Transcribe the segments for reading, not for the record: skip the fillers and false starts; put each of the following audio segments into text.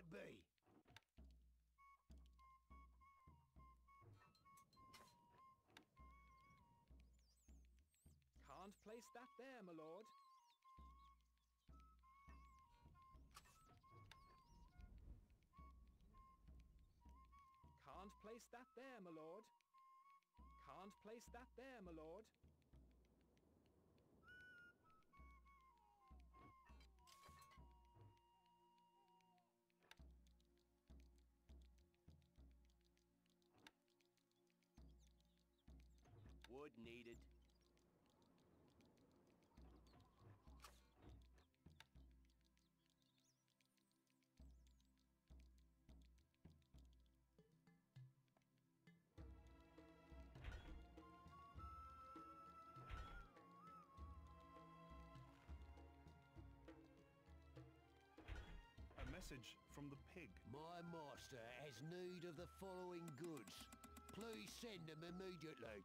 be? Can't place that there, my lord. Can't place that there, my lord. Can't place that there, my lord. Wood needed. A message from the pig. My master has need of the following goods. Please send them immediately.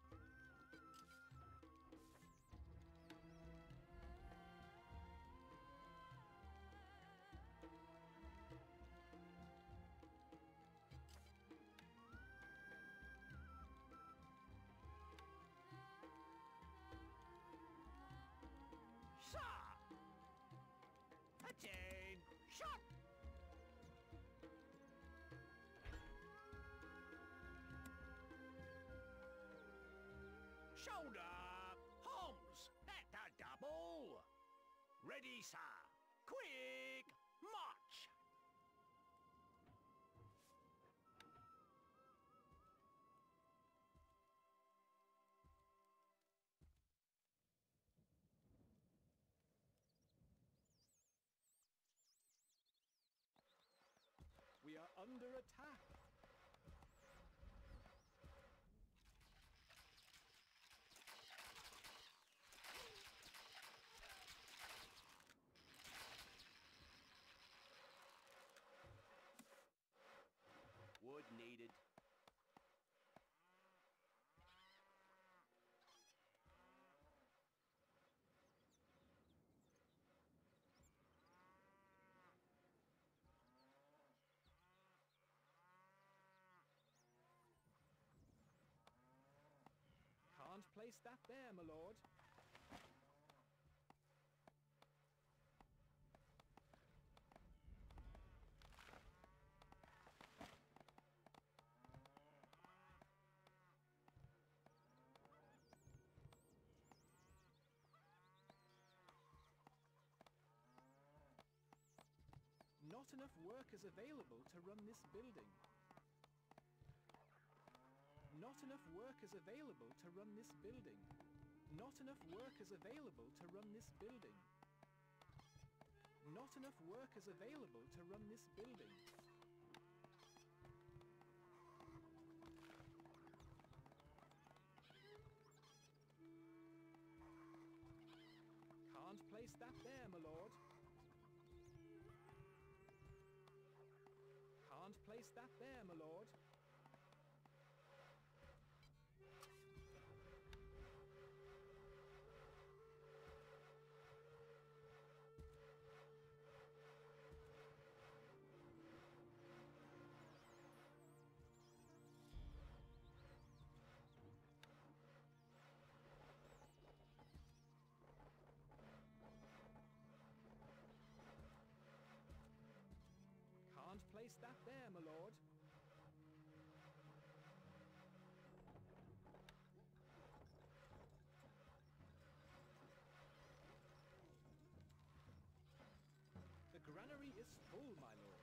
Sir! Attain! Shot! Shoulder! Holmes! At the double! Ready, sir! Quick! March! We are under attack. Wood needed. Can't place that there, my lord. Not enough workers available to run this building. Not enough workers available to run this building. Not enough workers available to run this building. Not enough workers available to run this building. Can't place that there, my lord. Can't place that there, my lord. Can't place that there, my lord. The granary is full, my lord.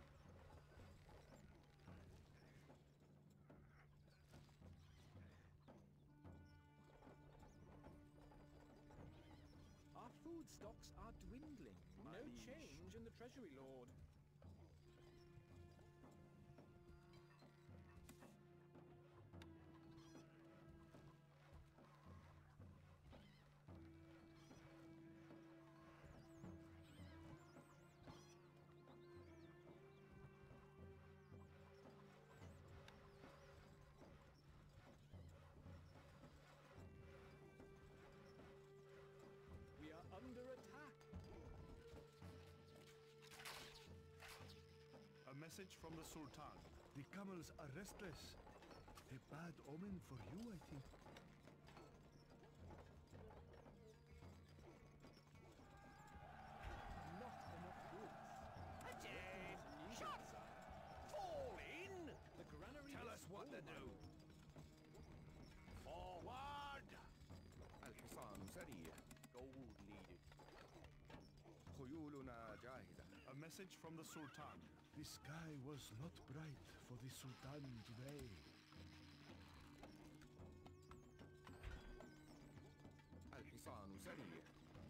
Our food stocks are dwindling. No change in the treasury, lord. We are under attack. A message from the Sultan. The camels are restless. A bad omen for you, I think. Not enough goods. Attain! Needed, Shot! sire. Fall in! The granary Tell is us what full, to my do. lord. Forward! الحصان سريع. Gold needed. خيولنا جاهزة. A message from the Sultan. The sky was not bright for the Sultan today. الحصان سريع.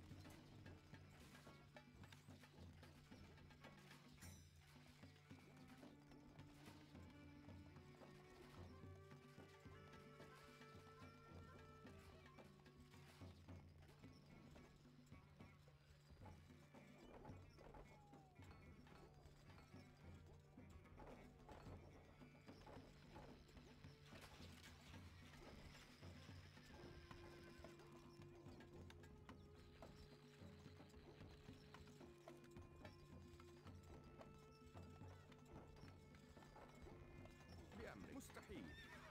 بأمرك مستحيل.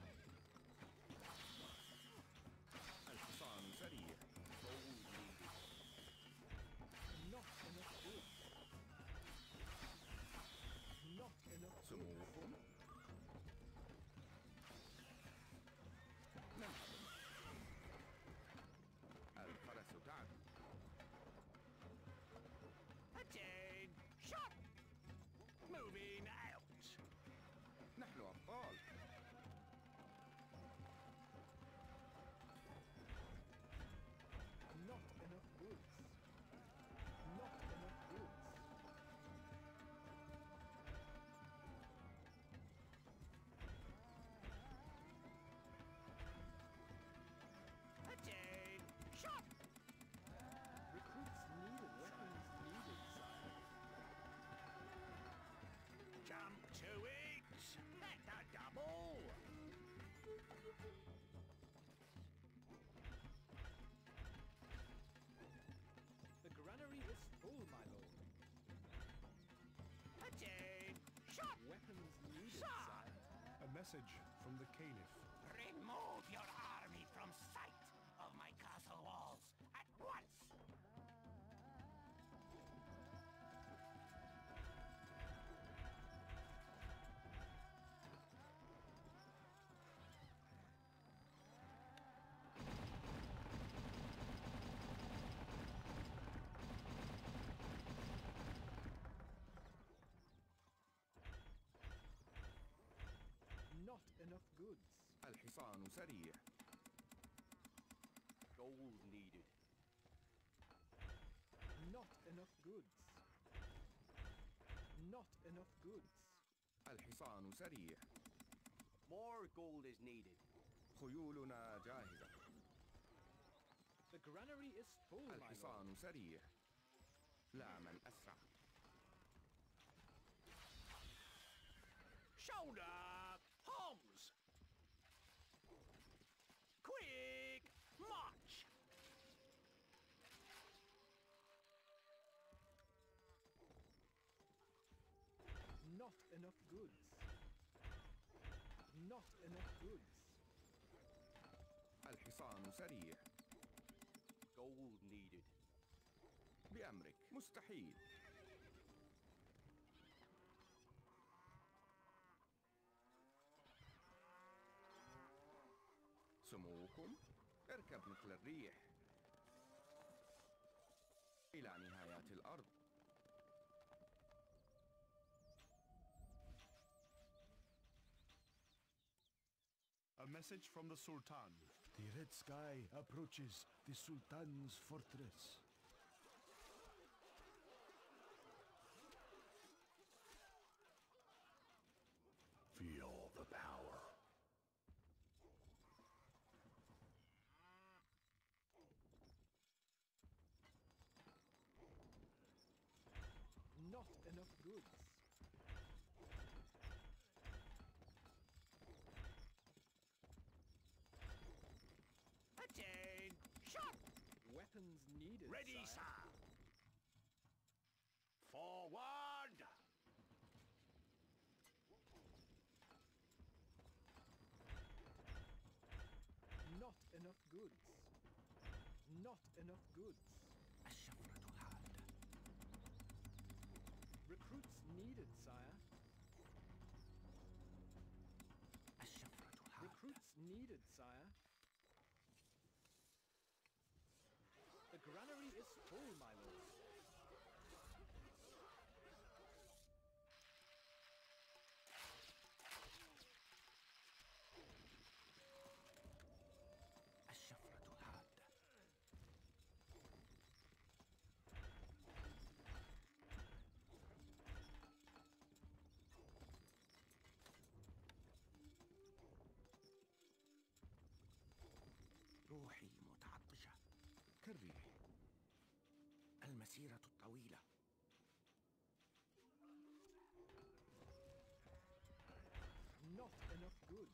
الحصان سريع. Gold needed. Not enough goods. Not enough goods. سموكم. ننهضم. الفرس تعدو. Attain! Shot! Moving out! نحن أبطال. Not enough goods. Not enough goods. Attain! Shot! Recruits needed. Weapons needed, sire. Jump to it! That's a double! The granary is full, my lord. Attain! Shot! Weapons needed, Sir! sire. A message from the Caliph. Remove your army from sight of my castle walls at once! Not enough goods. الحصان سريع. Gold needed. Not enough goods. Not enough goods. الحصان سريع. More gold is needed. خيولنا جاهزة. The granary is full, my lord. الحصان سريع. لا من أسرع. Shoulder! Homs! Quick! March! Not enough goods. Not enough goods. الحصان سريع. Gold needed. بأمرك مستحيل. سموكم اركب مثل الريح إلى نهايات الأرض. A message from the Sultan. The red sky approaches the Sultan's fortress. Feel the power. Not enough goods. Attain! Shot! Weapons needed, Ready, sire. sir! Forward! goods. Not enough goods. الشفرة حادة. Recruits needed, sire. الشفرة حادة. Recruits needed, sire. The granary is full, my lord. الشفرة حادة. روحي متعطشة كالريح. المسيرة الطويلة. Not enough goods.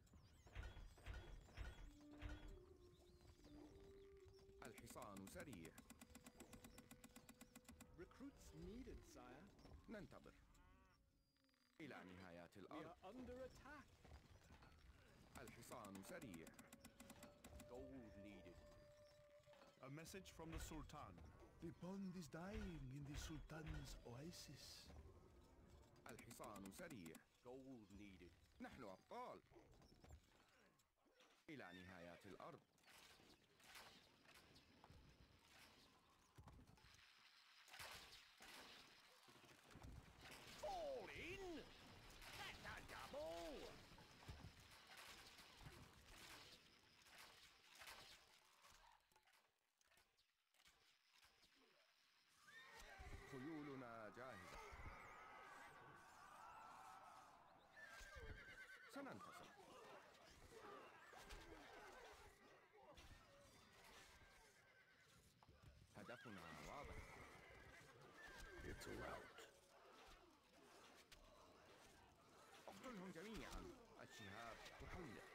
الحصان سريع. Recruits needed, sire. ننتظر إلى نهايات We الأرض. are under attack. الحصان سريع. Gold needed. A message from the Sultan. The pond is dying in the Sultan's oasis. الحصان سريع. Gold needed. نحن أبطال. إلى نهايات الأرض. Fall in! That's a double! خيولنا جاهزة. سننتصر. هدفنا واضح. It's a rout. اقتلهم جميعا. الشهاب تحلق.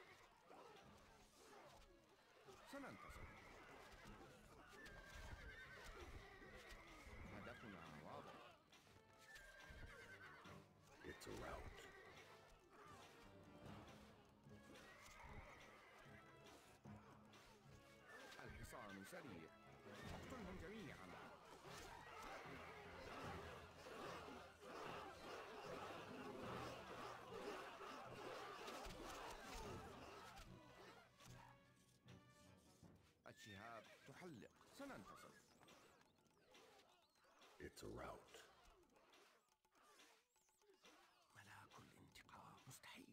سننتصر. هدفنا واضح. It's a rout. الحصان سريع. اقتلهم جميعا. الشهاب تحلق. سننتصر. It's a rout. ملاك الانتقام مستحيل.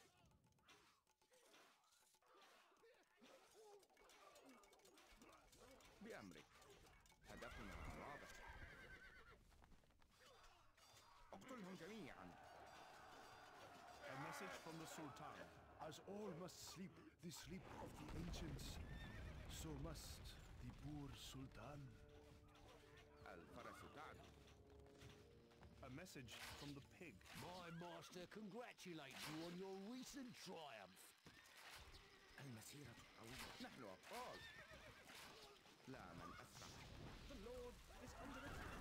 بأمرك. هدفنا واضح. اقتلهم جميعا. A message from the Sultan. As all must sleep the sleep of the ancients, so must the poor Sultan. الفرس تعدو. A message from the pig. My master congratulates you on your recent triumph. المسيرة طويلة. نحن أبطال. لا من أسرع. The lord is under attack.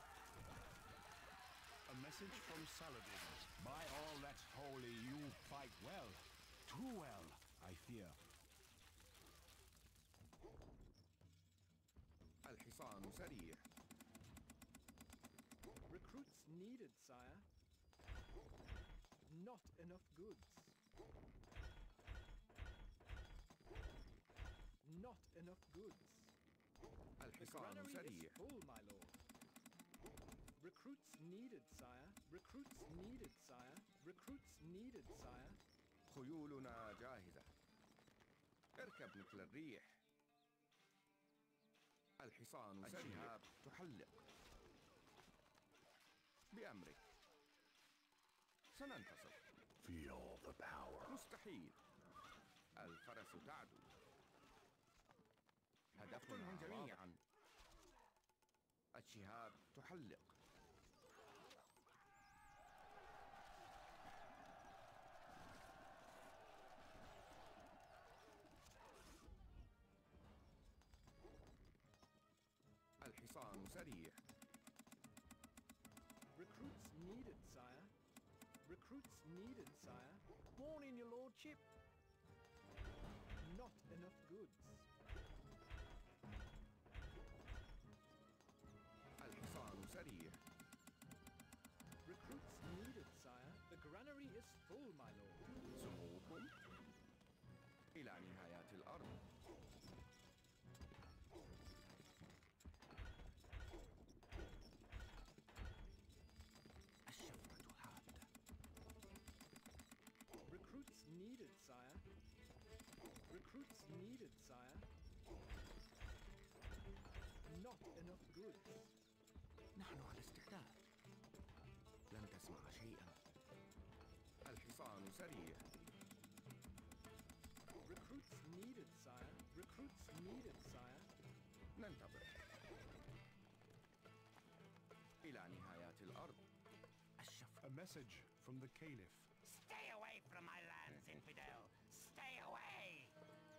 A message from Saladin. By all that's holy, you fight well. Too well, I fear. الحصان سريع. Recruits needed, sire. Not enough goods. Not enough goods. The الحصان granary سريع. is full, my lord. Recruits needed, sire. Recruits needed, sire. Recruits needed, sire. خيولنا جاهزة. اركب مثل الريح. الحصان سريع. الشهاب تحلق. بأمرك. سننتصر. Feel the power. مستحيل. الفرس تعدو. هدفهم جميعا. الشهاب تحلق. الحصان سريع. Recruits needed, sire. Recruits needed, sire. Morning, your lordship. Not enough goods. full, my lord. سموكم إلى نهايات الأرض. الشفرة حادة. Recruits needed, sire. Recruits needed, sire. Not enough goods. نحن على استعداد. لن تسمع شيئا. الحصان سريع. Recruits needed, sire. Recruits needed, sire. ننتظر. إلى نهايات الأرض. الشفرة. A message from the Caliph. Stay away from my lands, infidel! Stay away!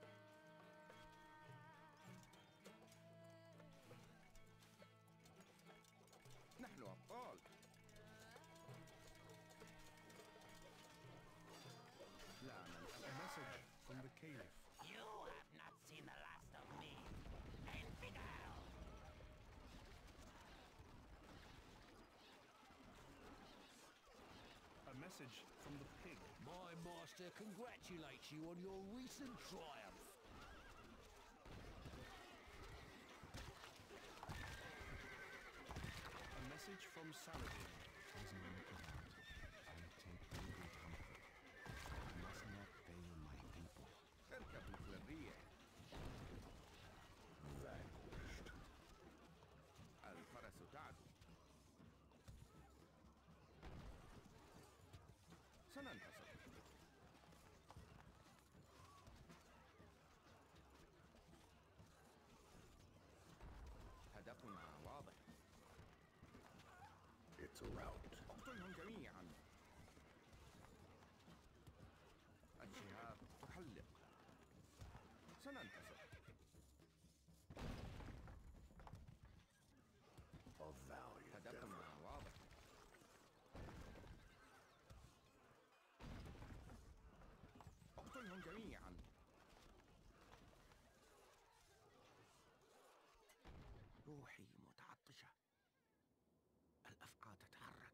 نحن أبطال. لا A ننسى. message from the Caliph. You have not seen the last of me, infidel! A message from the pig. My master congratulates you on your recent triumph. A message from Saladin. As my God, I take no great comfort. I must not fail my people. اركب مثل الريح. Vanquished. الفرس تعدو. سننتصر. هدفنا واضح. It's a rout. اقتلهم جميعا. الشهاب تحلق. سننتصر. A valiant effort. هدفنا واضح. اقتلهم جميعا. روحي متعطشة. الأفعى تتحرك.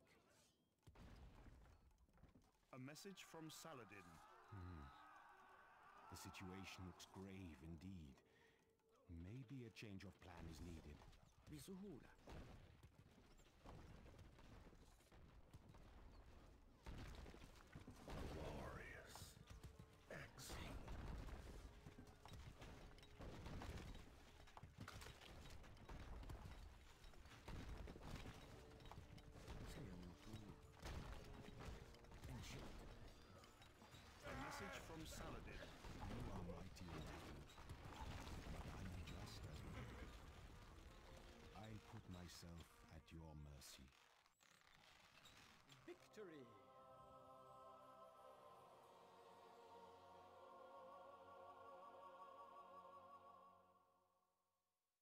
A message from Saladin. The situation looks grave indeed. Maybe a change of plan is needed. بسهولة. Glorious. Excellent. سيموتون. إن شئت. A message from Saladin. You are mighty enough, but I am just as weak. I put myself at your mercy. Victory!